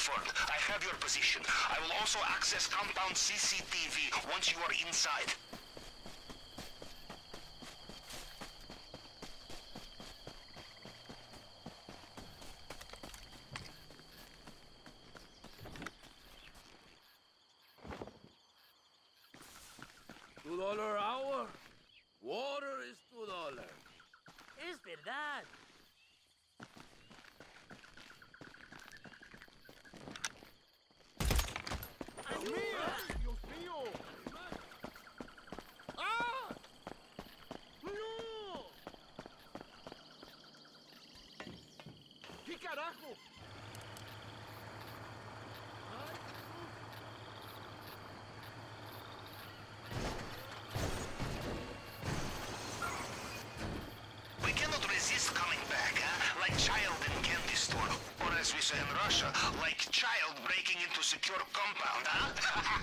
confirmed. I have your position. I will also access compound CCTV once you are inside. $2 hour. Water is $2. Es verdad. ¡Ayuda! ¡Dios mío! ¡Ah! ¡No! ¿Qué carajo? We cannot resist coming back, huh? Like child in candy store. Or as we say in Russia, like child breaking into secure compound, huh?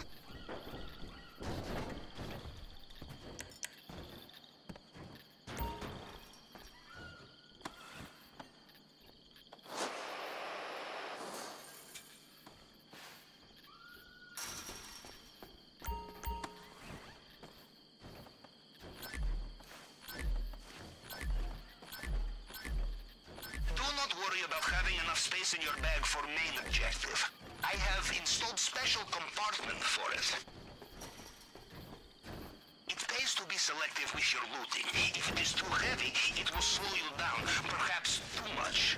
Do not worry about having enough space in your bag for main objective. I have installed special compartment for it. It pays to be selective with your looting. If it is too heavy, it will slow you down, perhaps too much.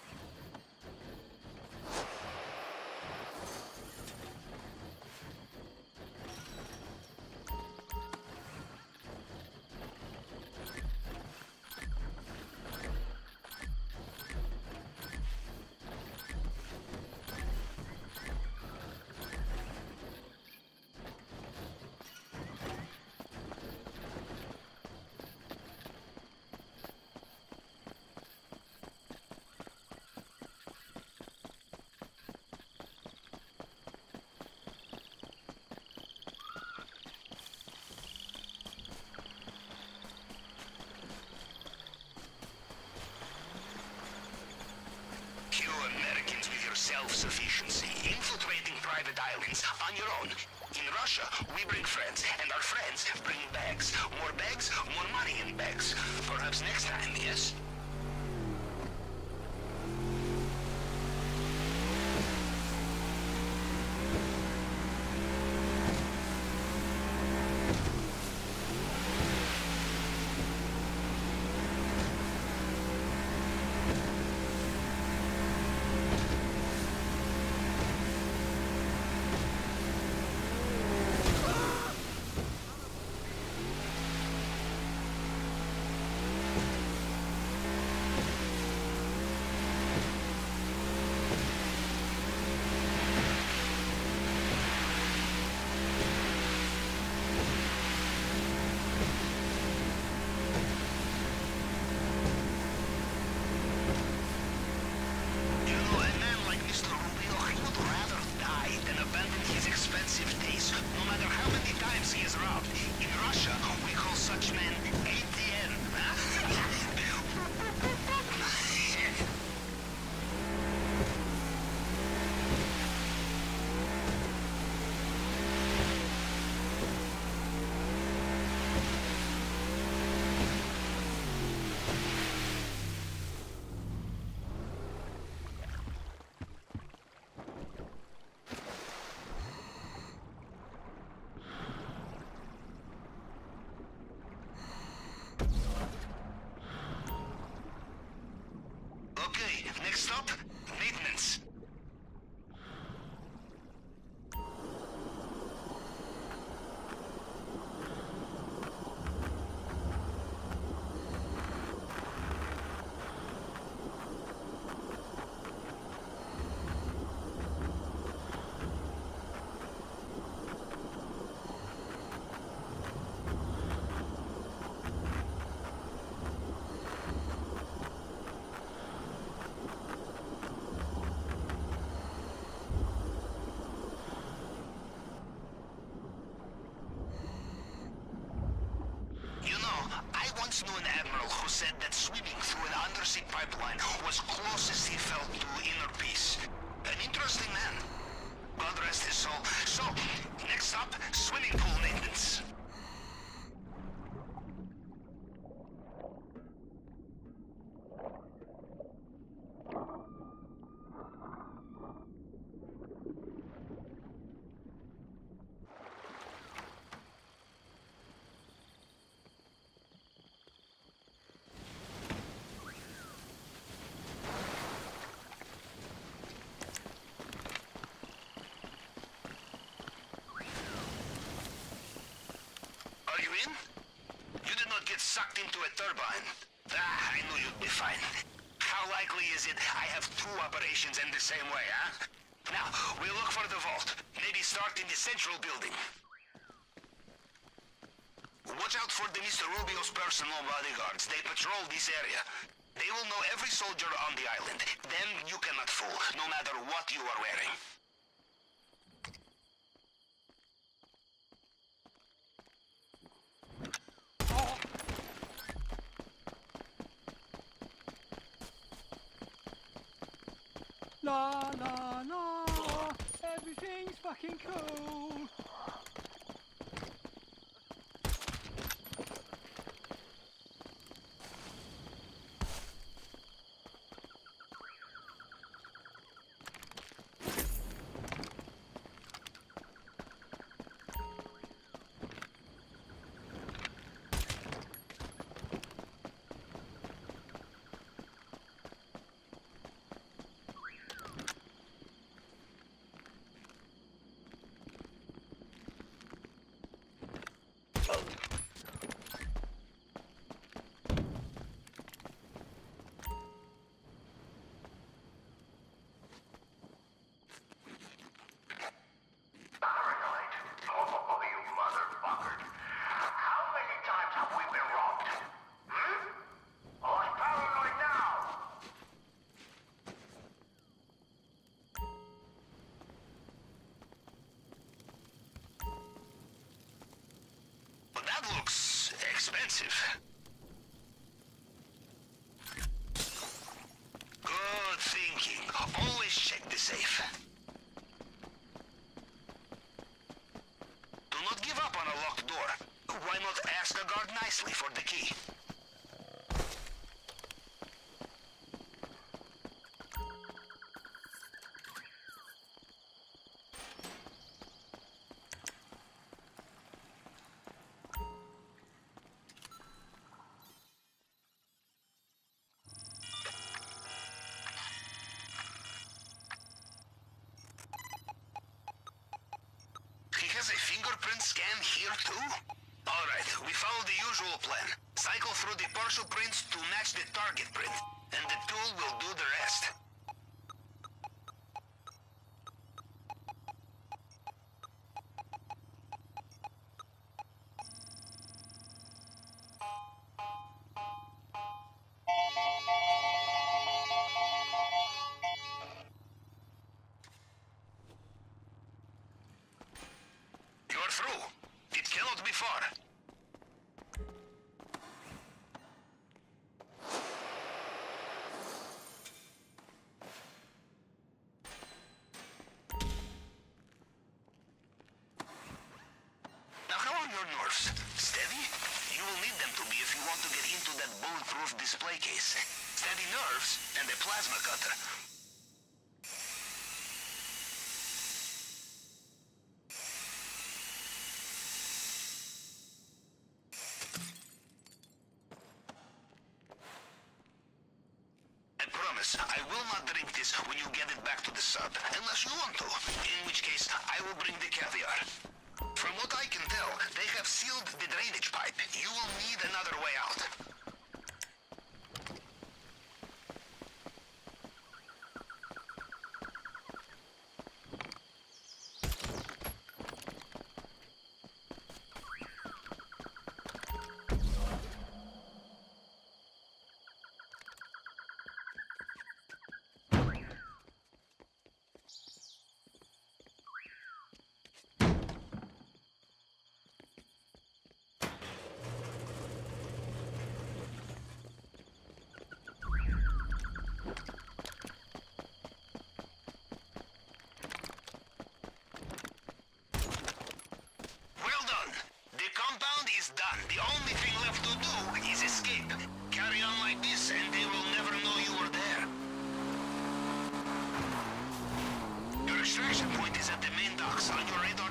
You Americans with your self-sufficiency, infiltrating private islands on your own. In Russia, we bring friends, and our friends bring bags. More bags, more money in bags. Perhaps next time, yes? You know, a man like Mr. Rubio, he would rather die than abandon his expensive taste, no matter how many times he is robbed. In Russia, we call such men ATM. Okay, next stop, maintenance. You know, I once knew an admiral who said that swimming through an undersea pipeline was closest he felt to inner peace. An interesting man. God rest his soul. So, next up, swimming pool maintenance. Are you in? You did not get sucked into a turbine. Ah, I knew you'd be fine. How likely is it I have two operations in the same way, huh? Now, we'll look for the vault. Maybe start in the central building. Watch out for the Mr. Rubio's personal bodyguards. They patrol this area. They will know every soldier on the island. Them you cannot fool, no matter what you are wearing. La la la, everything's fucking cool. That looks expensive. Good thinking. Always check the safe. Do not give up on a locked door. Why not ask the guard nicely for the key? A fingerprint scan here too? Alright, we follow the usual plan. Cycle through the partial prints to match the target print, and the tool will do the rest. You're through. It cannot be far. Now how are your nerves? Steady? You will need them to be if you want to get into that bulletproof display case. Steady nerves and a plasma cutter. I will not drink this when you get it back to the sub, unless you want to, in which case I will bring the caviar. From what I can tell, they have sealed the drainage pipe. You will need another way out. extraction point is at the main docks on your radar